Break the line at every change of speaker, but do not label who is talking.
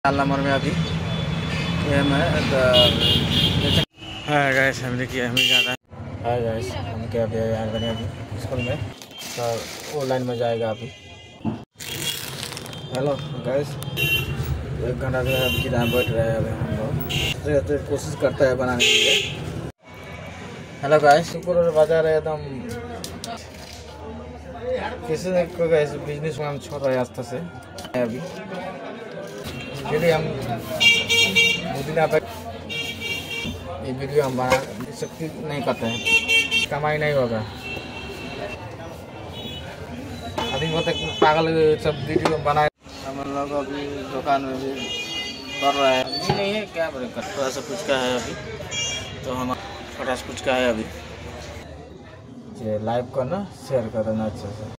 Number में अभी ये मैं हाय गाइस हम देखिए हमें जाना है। हाय गाइस हम क्या अभी आए बने अभी स्कूल में तो वो लाइन में जाएगा अभी। हेलो गाइस 1 घंटा से अभी किधर बैठ रहे हैं अभी हम लोग तो कोशिश करता है बनाने के लिए। हेलो गाइस सुपर बाजार है एकदम किसी ने को गाइस बिजनेस में हम छोड़ रहे हैं आस्था से अभी हम ये वीडियो हम बना सकती नहीं करते हैं, कमाई नहीं होगा। अभी मतलब पागल सब वीडियो बनाए हम लोग अभी दुकान में भी कर रहे हैं। ये नहीं है क्या बोले थोड़ा सा कुछ का है अभी तो हम छोटा सा कुछ का है अभी। लाइव करना शेयर करना अच्छा से।